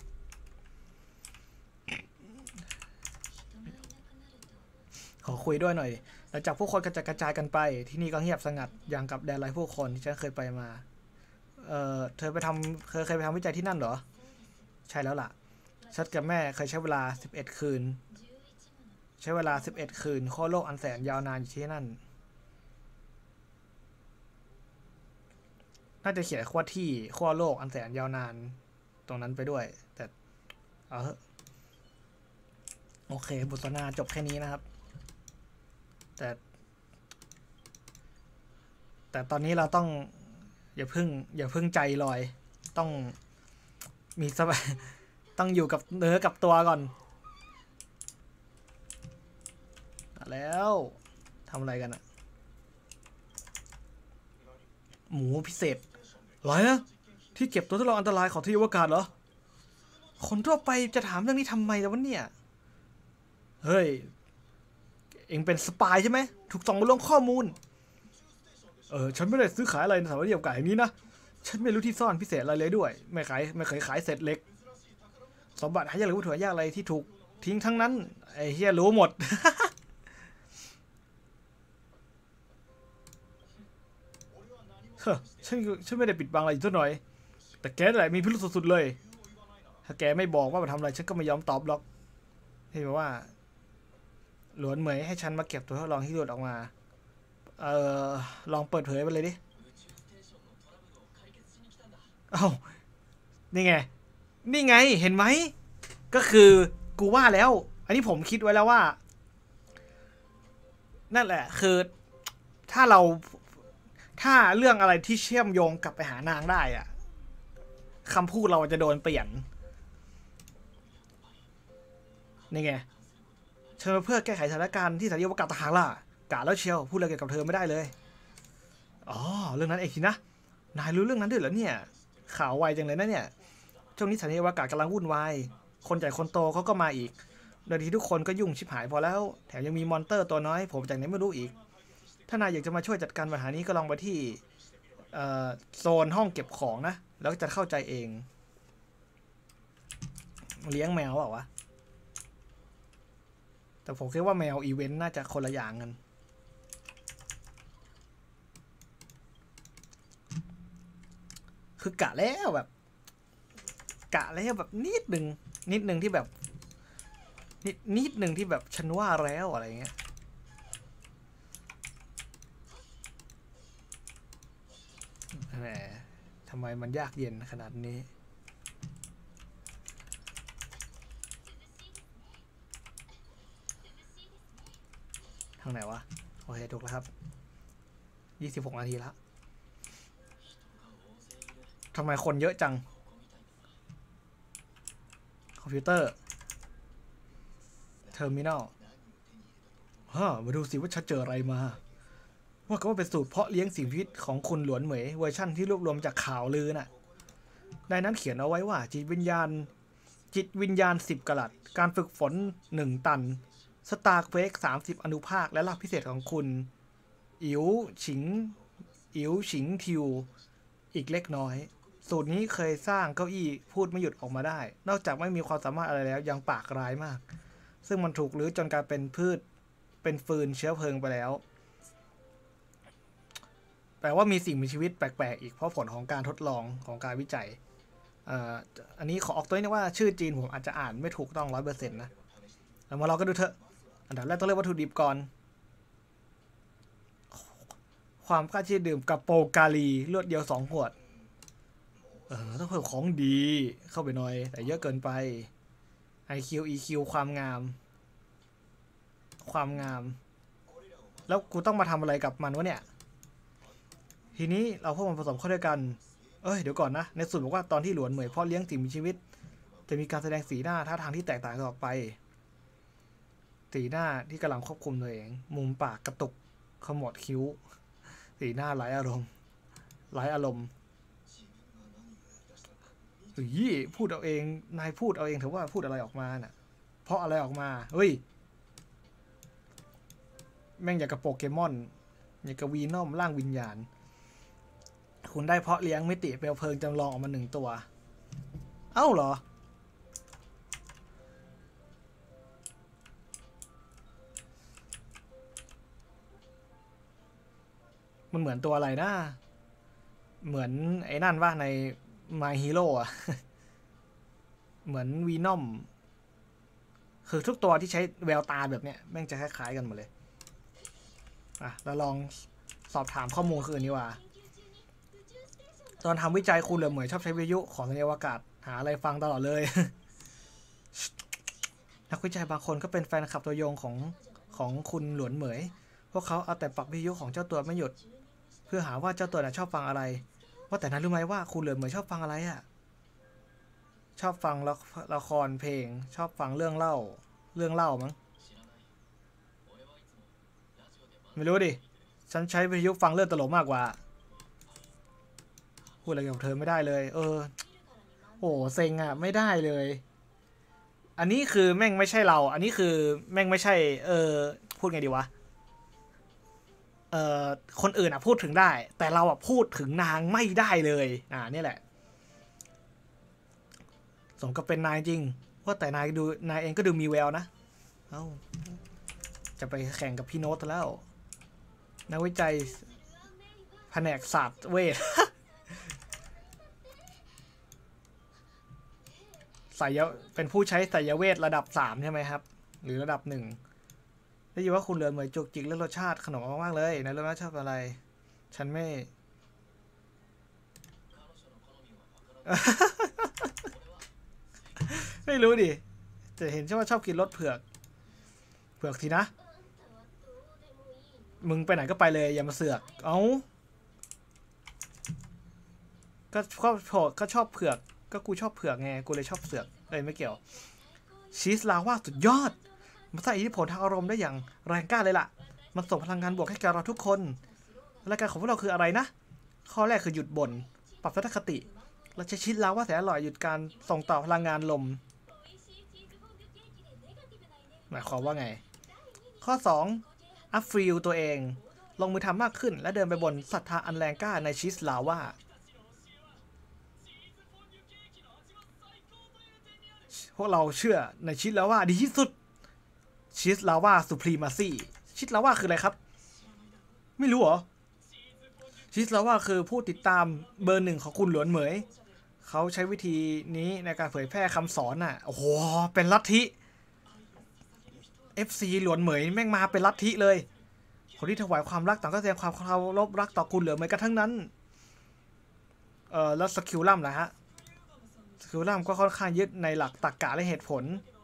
ขอคุยด้วยหน่อยหลังจากผู้คนกระจายกระจายกันไปที่นี่ก็เงียบสงัดอย่างกับแดนไร้ผู้คนที่ฉันเคยไปมาเอ่อเธอไปทำเคยเคยไปทำวิจัยที่นั่นเหรอใช่แล้วล่ะฉันกับแม่เคยใช้เวลาสิบเอ็ดคืนใช้เวลาสิบเอ็ดคืนขั้วโลกอันแสนยาวนานอยู่ที่นั่นน่าจะเขียนขั้วที่ขั้วโลกอันแสนยาวนานตรงนั้นไปด้วยแต่เออโอเคบทสนทนาจบแค่นี้นะครับแต่แต่ตอนนี้เราต้องอย่าพึ่งอย่าพึ่งใจลอยต้องมีสบายต้องอยู่กับเนื้อกับตัวก่อนแล้วทำอะไรกันอะหมูพิเศษอะไรนะที่เก็บตัวทดลองอันตรายของที่อวกาศเหรอคนทั่วไปจะถามเรื่องนี้ทำไมล่ะวะเนี่ยเฮ้ยเอ็งเป็นสปายใช่ไหมถูกส่องมาลงข้อมูลเออฉันไม่ได้ซื้อขายอะไรในสถานที่อวกาศอย่างนี้นะฉันไม่รู้ที่ซ่อนพิเศษอะไรเลยด้วยไม่ขายไม่เคยขายเศษเหล็กสมบัติหายากหรือวัตถุหายากอะไรที่ถูกทิ้งทั้งนั้นไอ้เฮียรู้หมด ฉันฉันไม่ได้ปิดบังอะไรอยู่สักหน่อยแต่แกนั่นแหละมีพิรุธสุดๆเลยถ้าแกไม่บอกว่ามาทำอะไรฉันก็ไม่ยอมตอบหรอกที่บอกว่าหลวนเหมยให้ฉันมาเก็บตัวทดลองที่หลุดออกมาเออลองเปิดเผยไปเลยดิเอ้านี่ไงนี่ไงเห็นไหมก็คือกูว่าแล้วอันนี้ผมคิดไว้แล้วว่านั่นแหละคือถ้าเราถ้าเรื่องอะไรที่เชื่อมโยงกลับไปหานางได้อะคำพูดเราจะโดนเปลี่ยนนี่ไงเชิญเพื่อแก้ไขสถานการณ์ที่สถานีอวกาศทหารล่ะกาแล้วเชียวพูดอะไรเกี่ยวกับเธอไม่ได้เลยอ๋อเรื่องนั้นเองสินะนายรู้เรื่องนั้นด้วยเหรอเนี่ยข่าวไวจังเลยนะเนี่ยช่วงนี้สถานีอวกาศกำลังวุ่นวายคนใหญ่คนโตเขาก็มาอีกโดยที่ทุกคนก็ยุ่งชิบหายพอแล้วแถมยังมีมอนเตอร์ตัวน้อยผมจากไหนไม่รู้อีกถ้านายอยากจะมาช่วยจัดการปัญหานี้ก็ลองไปที่โซนห้องเก็บของนะแล้วจะเข้าใจเองเลี้ยงแมวเปล่าวะแต่ผมคิดว่าแมวอีเวนต์น่าจะคนละอย่างกันคือกะแล้วแบบกะแล้วแบบนิดหนึ่งนิดหนึ่งที่แบบนิดนิดหนึ่งที่แบบฉันว่าแล้วอะไรเงี้ยแหมทำไมมันยากเย็นขนาดนี้ทางไหนวะโอเคถูกแล้วครับยี่สิบหกนาทีแล้วทำไมคนเยอะจังคอมพิวเตอร์เทอร์มินอลฮะมาดูสิว่าฉันเจออะไรมาว่าก็ว่าเป็นสูตรเพาะเลี้ยงสิ่งมีชีวิตของคุณหลวนเหมยเวอร์ชั่นที่รวบรวมจากข่าวลือน่ะในนั้นเขียนเอาไว้ว่าจิตวิญญาณจิตวิญญาณสิบกะรัตการฝึกฝนหนึ่งตันสตาร์เควกสามสิบอนุภาคและลาภพิเศษของคุณอิ๋วฉิงอิ๋วฉิงทิวอีกเล็กน้อยสูตรนี้เคยสร้างเก้าอี้พูดไม่หยุดออกมาได้นอกจากไม่มีความสามารถอะไรแล้วยังปากร้ายมากซึ่งมันถูกรื้อจนกลายเป็นพืชเป็นฟืนเชื้อเพลิงไปแล้วแปลว่ามีสิ่งมีชีวิตแปลกๆอีกเพราะผลของการทดลองของการวิจัยอันนี้ขอออกตัวนี้ว่าชื่อจีนผมอาจจะอ่านไม่ถูกต้องร้อยเปอร์เซ็นต์นะแต่มาเราก็ดูเถอะอันดับแรกต้องเลือกวัตถุดิบก่อนความกล้าที่ดื่มกับโปกาลีรวดเดียวสองขวดเออต้องเพิ่มของดีเข้าไปหน่อยแต่เยอะเกินไป ไอ คิว อี คิว ความงามความงามแล้วกูต้องมาทำอะไรกับมันวะเนี่ยทีนี้เราพวกมันผสมเข้าด้วยกันเอ้ยเดี๋ยวก่อนนะในสูตรบอกว่าตอนที่หลวนเหมยพ่อเลี้ยงสิ่งมีชีวิตจะมีการแสดงสีหน้าท่าทางที่แตกต่างกันออกไปสีหน้าที่กำลังควบคุมตัวเองมุมปากกระตุกขมวดคิ้วสีหน้าไร้อารมณ์ไร้อารมณ์เฮ้ยพูดเอาเองนายพูดเอาเองเถอะว่าพูดอะไรออกมาน่ะเพราะอะไรออกมาเฮ้ยแม่งอยากกับโปเกมอนอยากกับวีนอมร่างวิญญาณคุณได้เพาะเลี้ยงมิติเปลวเพลิงจำลองออกมาหนึ่งตัวเอ้าเหรอมันเหมือนตัวอะไรนะเหมือนไอ้นั่นว่าใน My Hero อ่ะ เหมือนวีนอมคือทุกตัวที่ใช้แววตาแบบเนี้ยแม่งจะคล้ายๆกันหมดเลยอ่ะเราลองสอบถามข้อมูลคืนนี้ว่าตอนทำวิจัยคุณเหลือเหมยชอบใช้วิทยุของสถานีอวกาศหาอะไรฟังตลอดเลย นักวิจัยบางคนก็เป็นแฟนคลับตัวยงของของคุณหลวนเหมยพวกเขาเอาแต่ปรับวิทยุของเจ้าตัวไม่หยุดเพื่อหาว่าเจ้าตัวน่ะชอบฟังอะไรว่าแต่นั้นรู้ไหมว่าคุณหลวนเหมยชอบฟังอะไรอ่ะชอบฟังละละครเพลงชอบฟังเรื่องเล่าเรื่องเล่ามั้งไม่รู้ดิฉันใช้วิทยุฟังเรื่องตลกมากกว่าพูดอะไรกับเธอไม่ได้เลยเออโอ้เซ็งอ่ะไม่ได้เลยอันนี้คือแม่งไม่ใช่เราอันนี้คือแม่งไม่ใช่เออพูดไงดีวะเออคนอื่นอ่ะพูดถึงได้แต่เราอ่ะพูดถึงนางไม่ได้เลยอ่านี่แหละสมกับเป็นนายจริงว่าแต่นายดูนายเองก็ดูมีแววนะเอ้าจะไปแข่งกับพี่โน้ตแล้วนักวิจัยแผนกศาสตร์เวท สายเป็นผู้ใช้สายเวทระดับสามใช่ไหมครับหรือระดับหนึ่งได้ยินว่าคุณเรือนเหมยจุกจิกเรื่องรสชาติขนมมากๆเลยนายรู้ไหมชอบอะไรฉันไม่ ไม่รู้ดิแต่เห็นใช่ว่าชอบกินรสเผือกเผือกทีนะมึงไปไหนก็ไปเลยอย่ามาเสือกเอ้าก็ชอบก็ชอบเผือกก็กูชอบเผือกไงกูเลยชอบเสือกเลยไม่เกี่ยวชีสลาว่าสุดยอดมันสร้างอิทธิพลทางอารมณ์ได้อย่างแรงกล้าเลยล่ะมันส่งพลังงานบวกให้แกเราทุกคนรายการของพวกเราคืออะไรนะข้อแรกคือหยุดบ่นปรับทัศนคติและใช้ชีสลาว่าแสนอร่อยหยุดการส่งต่อพลังงานลมหมายความว่าไงข้อสองอัพฟิลตัวเองลงมือทำมากขึ้นและเดินไปบนศรัทธาอันแรงกล้าในชีสลาว่าพวกเราเชื่อในชีสลาว่าดีที่สุดชีสลาว่าสุพรีมาซี่ชีสลาว่าคืออะไรครับไม่รู้เหรอชีสลาว่าคือผู้ติดตามเบอร์หนึ่งของคุณหลวนเหมยเขาใช้วิธีนี้ในการเผยแพร่คำสอนน่ะโอ้โหเป็นลัทธิ เอฟ ซี หลวนเหมยแม่งมาเป็นลัทธิเลยคนที่ถวายความรักต่างก็แสดงความเคารพรักต่อคุณเหลือเหมยกันทั้งนั้นเออแล้วสกิลล่ำนะฮะสกิลล่ำก็ค่อนข้างยึดในหลักตรรกะและเหตุผล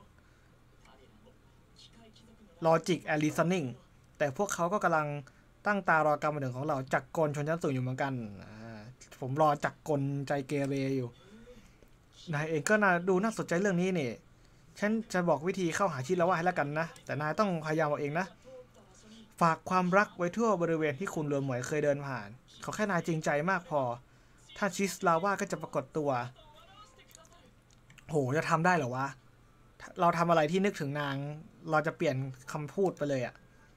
Logic and Reasoning แต่พวกเขาก็กำลังตั้งตารอการมาถึงของเราจักรกลชนชั้นสูงอยู่เหมือนกันผมรอจักรกลใจเกเรอยู่นายเองก็น่าดูน่าสนใจเรื่องนี้นี่ฉันจะบอกวิธีเข้าหาชีสลาว่าให้แล้วกันนะแต่นายต้องพยายามเอาเองนะฝากความรักไว้ทั่วบริเวณที่คุณเรือนเหมยเคยเดินผ่านเขาแค่นายจริงใจมากพอถ้าชีสลาว่าก็จะปรากฏตัวโหจะทำได้เหรอวะเราทำอะไรที่นึกถึงนางเราจะเปลี่ยนคำพูดไปเลยอะ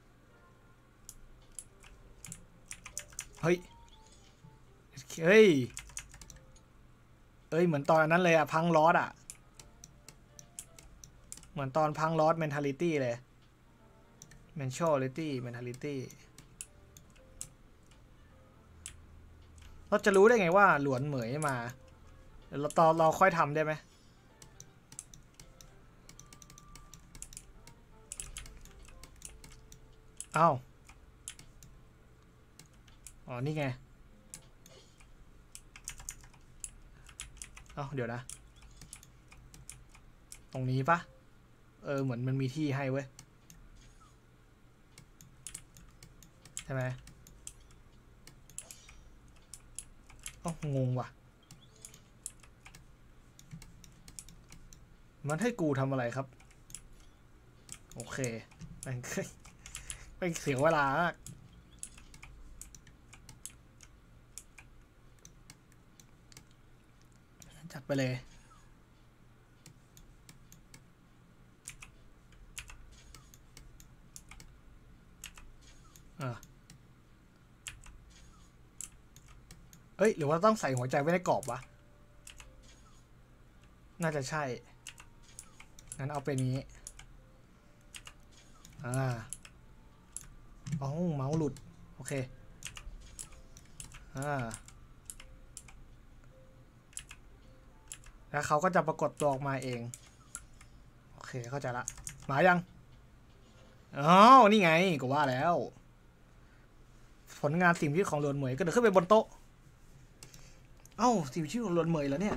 เฮ้ยเฮ้ยเอ้ยเหมือนตอนนั้นเลยอะพังลอสอะเหมือนตอนพังลอสเมนทาลิตี้เลยเมนชอลิตี้เมนทาลิตี้เราจะรู้ได้ไงว่าหลวนเหมยมาเดี๋ยวเราตอนเราค่อยทำได้ไหมอ้าวอ๋อนี่ไงเอ้าเดี๋ยวนะตรงนี้ปะเออเหมือนมันมีที่ให้เว้ยใช่ไหมอ๋องงว่ะมันให้กูทำอะไรครับโอเคมันเป็นเสียเวลามากจัดไปเลยอ่ะเอ้ยหรือว่าต้องใส่หัวใจไว้ในกรอบวะน่าจะใช่งั้นเอาเป็นนี้อ่าอ๋อเมาส์หลุดโอเคอ่าแล้วเขาก็จะปรากฏตัวออกมาเองโอเคเข้าใจละมายังอ๋อนี่ไงก็ว่าแล้วผลงานสิ่งที่ของหลวนเหมยก็เดินขึ้นไปบนโต๊ะเอ้าสิ่งที่ของหลวนเหมยแล้วเนี่ย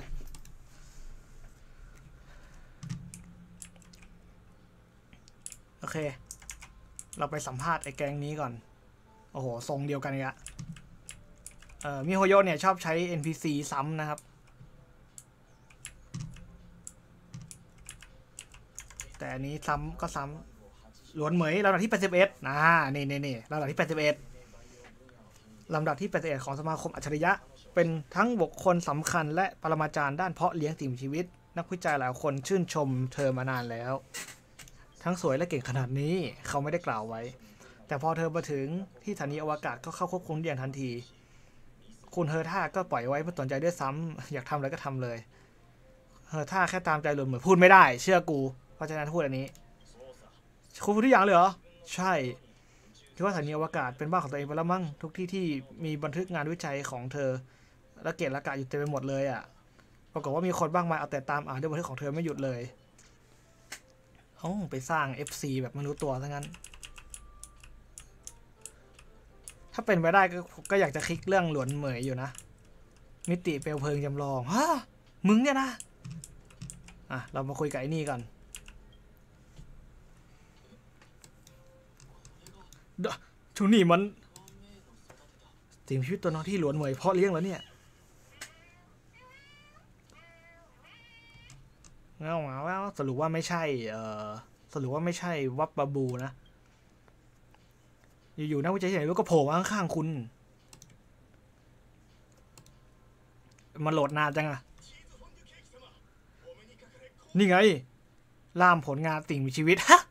โอเคเราไปสัมภาษณ์ไอ้แก๊งนี้ก่อนโอ้โหทรงเดียวกันเลยอะเอ่อมิโฮโยเนี่ยชอบใช้ เอ็น พี ซี ซ้ำนะครับแต่อันนี้ซ้ำก็ซ้ำหลวนเหมยลำดับที่แปดสิบเอ็ดนะนี่นี่นี่ลำดับที่แปดสิบเอ็ดลำดับที่แปดสิบเอ็ดของสมาคมอัจฉริยะเป็นทั้งบุคคลสำคัญและปรมาจารย์ด้านเพาะเลี้ยงสิ่งมีชีวิตนักวิจัยหลายคนชื่นชมเธอมานานแล้วทั้งสวยและเก่งขนาดนี้เขาไม่ได้กล่าวไว้แต่พอเธอมาถึงที่สถานีอวกาศก็เข้าควบคุมอย่างทันทีคุณเฮอร์ท่าก็ปล่อยไว้ไม่สนใจด้วยซ้ำอยากทำอะไรก็ทำเลยเฮอร์ท่าแค่ตามใจหลวนเหมยพูดไม่ได้เชื่อกูเพราะฉะนั้นพูดอันนี้คุณพูดทุกอย่างเลยเหรอใช่คิดว่าสถานีอวกาศเป็นบ้านของตัวเองไปแล้วมั้งทุกที่ที่มีบันทึกงานวิจัยของเธอและเกตละกะอยู่เต็มไปหมดเลยอ่ะปรากฏว่ามีคนบ้างมายเอาแต่ตามอ่านด้วยบันทึกของเธอไม่หยุดเลยเอ้าไปสร้าง เอฟ ซี แบบไม่รู้ตัวซะงั้นถ้าเป็นไปได้ก็ก็อยากจะคลิกเรื่องหลวนเหมยอยู่นะมิติเปลวเพลิงจำลองฮะมึงเนี่ยนะอ่ะเรามาคุยกับไอ้นี่ก่อนเด้อทุนี่มันสิ่งชีวิตตัวน้องที่หลวนเหมยเพาะเลี้ยงแล้วเนี่ยเงาเงาเงาสรุปว่าไม่ใช่เอ่อสรุปว่าไม่ใช่วับบาบูนะอยู่ๆนักวิจัยที่ไหนรู้ก็โผล่มาข้างๆคุณมาโหลดนานจังอะนี่ไงล่ามผลงานสิ่งมีชีวิตฮะ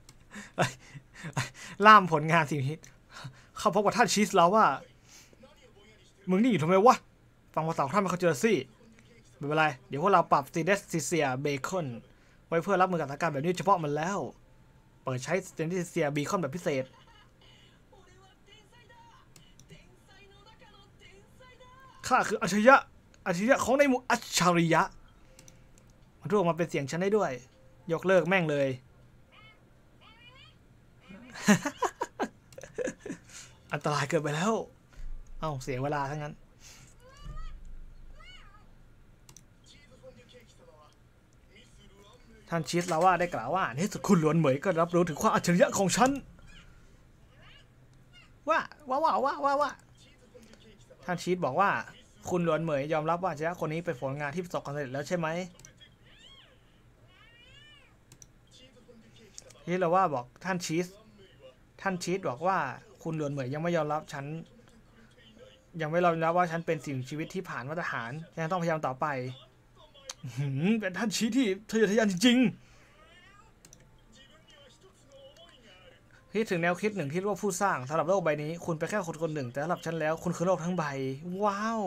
ล่ามผลงานสิ่งมีชีวิตเขาพบกับท่านชีสแล้วว่ามึงนี่อยู่ทำไมวะฟังภาษาท่านไม่เข้าใจสิไม่เป็นไรเดี๋ยวพวกเราปรับซีเดสซิเซียเบคอนไว้เพื่อรับมือกับสถานการณ์แบบนี้เฉพาะมันแล้วเปิดใช้ซีเดสซิเซียเบคอนแบบพิเศษข้าคืออัจฉริยะอัจฉริยะของในหมู่อัจฉริยะมันรวมมาเป็นเสียงฉันได้ด้วยยกเลิกแม่งเลยอันตรายเกินไปแล้วเอ้าเสียเวลาทั้งนั้นท่านชีสลาว่าได้กล่าวว่าในที่สุดคุณหลวนเหมยก็รับรู้ถึงความอัจฉริยะของฉันว่าว่าว่าว่าว่าว่าท่านชีสบอกว่าคุณหลวนเหมยยอมรับว่าอัจฉริยะคนนี้เป็นผลงานที่ประสบความสำเร็จแล้วใช่ไหมที่เราว่าบอกท่านชีสท่านชีสบอกว่าคุณหลวนเหมยยังไม่ยอมรับฉันยังไม่ยอมรับว่าฉันเป็นสิ่งชีวิตที่ผ่านมาตรฐานยังต้องพยายามต่อไปเป็นท่านชีสที่ทะเยอทะยานจริงๆคิดถึงแนวคิดหนึ่งที่ว่าผู้สร้างสำหรับโลกใบนี้คุณเป็นแค่คนคนหนึ่งแต่สำหรับฉันแล้วคุณคือโลกทั้งใบว้าว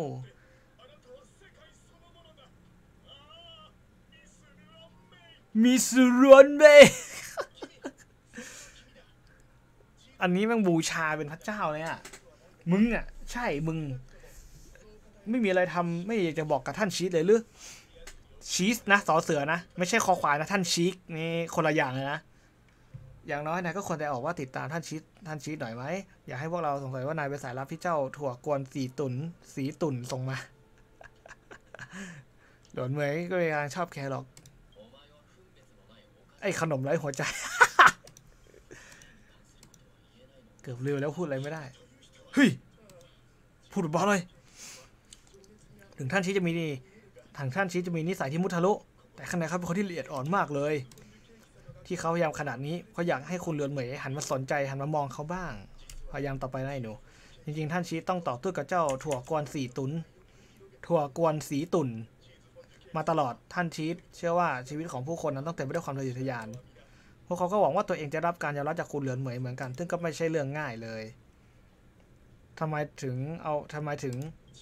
มิสรวนเบอันนี้แม่งบูชาเป็นพระเจ้าเลยอ่ะมึงอ่ะใช่มึงไม่มีอะไรทำไม่อยากจะบอกกับท่านชีสเลยหรือชีสนะสอเสือนะไม่ใช่คอควายนะท่านชีสนี่คนละอย่างเลยนะอย่างน้อยนายก็ควรจะออกว่าติดตามท่านชีสท่านชีสหน่อยไหมอย่าให้พวกเราสงสัยว่านายเป็นสายลับที่เจ้าถั่วกวนสีตุนสีตุ่นส่งมาหลวนเหมยก็เป็นการชอบแครอทไอ้ขนมไร้หัวใจเกือบลืมแล้วพูดอะไรไม่ได้เฮ้ยพูดบ้าเลยถึงท่านชีจะมีนี่ทางท่านชีจะมีนิสัยที่มุทะลุแต่ข้างในเขาเป็นคนที่ละเอียดอ่อนมากเลยที่เขาพยายามขนาดนี้เขาอยากให้คุณหลวนเหมยหันมาสนใจหันมามองเขาบ้างพยายามต่อไปนะหนูจริงๆท่านชีต้องต่อสู้กับเจ้าถั่วกวนสีตุนถั่วกวนสีตุ่นมาตลอดท่านชีเชื่อว่าชีวิตของผู้คนนั้นต้องเต็มไปด้วยความทะเยอทะยานพวกเขาก็หวังว่าตัวเองจะรับการยอมรับจากคุณหลวนเหมยเหมือนกันซึ่งก็ไม่ใช่เรื่องง่ายเลยทำไมถึงเอาทำไมถึง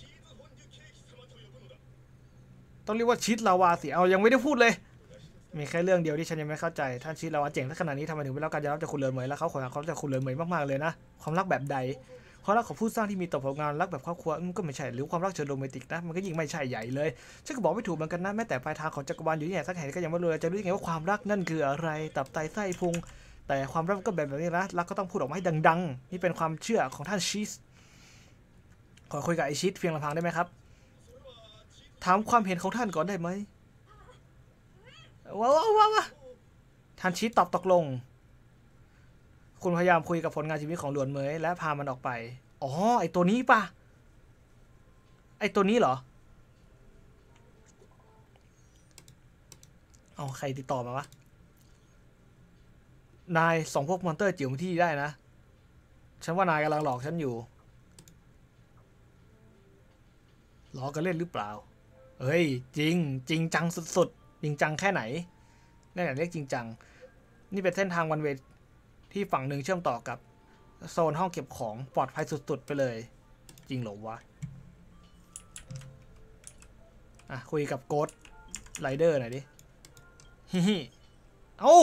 ต้องเรียกว่าชีสลาวาสิเอายังไม่ได้พูดเลยมีแค่เรื่องเดียวที่ฉันยังไม่เข้าใจท่านชีสลาวาเจ๋งถ้าขนาดนี้ทำไมถึงไม่รับการยอมรับจากคุณหลวนเหมยแล้วเขาขอเขาจากคุณหลวนเหมยมากๆเลยนะความรักแบบใดความรักของผู้สร้างที่มีต่อผลงานรักแบบครอบครัวมันก็ไม่ใช่หรือความรักเชิงโรแมนติกนะมันก็ยิ่งไม่ใช่ใหญ่เลยฉันก็บอกไม่ถูกเหมือนกันนะแม้แต่ปลายทางของจักรวาลอยู่ที่ไหนสักแห่งก็ยังไม่รู้เลยจะรู้ยังไงว่าความรักนั่นคืออะไรตับไตไส้พุงแต่ความรักก็แบบแบบนี้นะรักก็ต้องพูดออกมาให้ดังๆนี่เป็นความเชื่อของท่านชีสขอคุยกับไอชีสเพียงลำพังได้ไหมครับถามความเห็นของท่านก่อนได้ไหมว้าวว้าวท่านชีสตอบตกลงคุณพยายามคุยกับผลงานชีวิตของหลวนเหมยและพามันออกไปอ๋อไอตัวนี้ป่ะไอตัวนี้เหรอเอาใครติดต่อมาวะนายส่งพวกมอนเตอร์จิ๋วมาที่ได้นะฉันว่านายกำลังหลอกฉันอยู่หลอกกันเล่นหรือเปล่าเฮ้ยจริงจริงจังสุดๆจริงจังแค่ไหนนี่แหละเรียกจริงจังนี่เป็นเส้นทางวันเวที่ฝั่งหนึ่งเชื่อมต่อกับโซนห้องเก็บของปลอดภัยสุดๆไปเลยจริงเหรอวะอ่ะคุยกับโกดไรเดอร์หน่อยดิฮิฮิเอ้า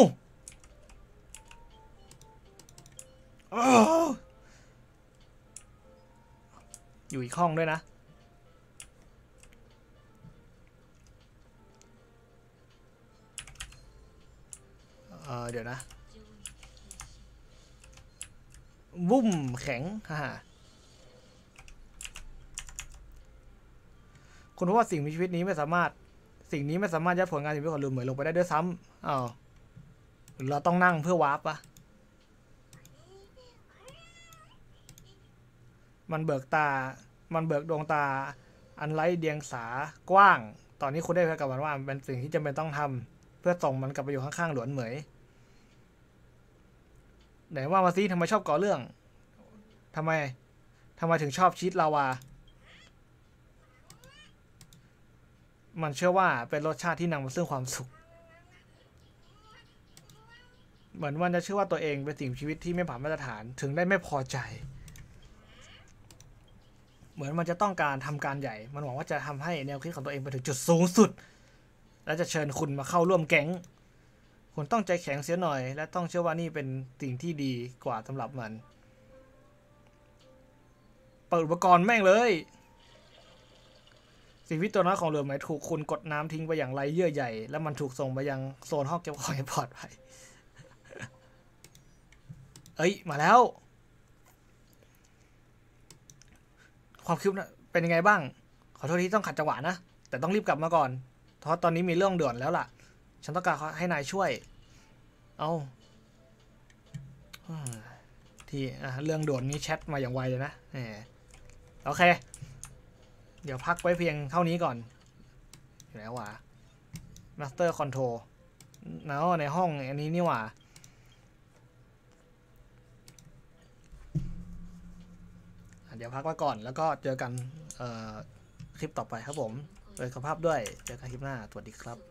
อยู่อีกห้องด้วยนะอออเดี๋ยวนะบุ้มแข็งฮ่าคุณรู้ว่าสิ่งมีชีวิตนี้ไม่สามารถสิ่งนี้ไม่สามารถยัดผลงานสิ่งที่คนลืมเหมือนลงไปได้ด้วยซ้ำอ้าวเราต้องนั่งเพื่อวาร์ปปะมันเบิกตามันเบิกดวงตาอันไร้เดียงสากว้างตอนนี้คุณได้พบกับมันว่าเป็นสิ่งที่จำเป็นต้องทำเพื่อส่งมันกลับไปอยู่ข้างๆหลวนเหมยไหนว่ามาซิทำไมชอบก่อเรื่องทำไมทำไมถึงชอบชีสลาวามันเชื่อว่าเป็นรสชาติที่นำมาซึ่งความสุขเหมือนมันจะเชื่อว่าตัวเองเป็นสิ่งมีชีวิตที่ไม่ผ่านมาตรฐานถึงได้ไม่พอใจเหมือนมันจะต้องการทำการใหญ่มันหวังว่าจะทำให้แนวคิดของตัวเองไปถึงจุดสูงสุดและจะเชิญคุณมาเข้าร่วมแก๊งคุณต้องใจแข็งเสียหน่อยและต้องเชื่อว่านี่เป็นสิ่งที่ดีกว่าสำหรับมันเปิดอุปกรณ์แม่งเลยสิ่งที่ตัวน้อยของเรือหมายถูกคุณกดน้ำทิ้งไปอย่างไรเยื่อใหญ่และมันถูกส่งไปยังโซนห้องเก็บของให้ปลอดภัยเอ้ยมาแล้วความคิดเป็นยังไงบ้างขอโทษที่ต้องขัดจังหวะนะแต่ต้องรีบกลับมาก่อนเพราะตอนนี้มีเรื่องด่วนแล้วล่ะฉันต้องการให้นายช่วยเอาที่เรื่องด่วนนี้แชทมาอย่างไวเลยนะโอเคเดี๋ยวพักไว้เพียงเท่านี้ก่อนอยู่แล้วว่ะ Master Control เนาะในห้องอันนี้นี่ว่ะเดี๋ยวพักไว้ก่อนแล้วก็เจอกันคลิปต่อไปครับผมโดยสุขภาพด้วยเจอกันคลิปหน้าสวัสดีครับ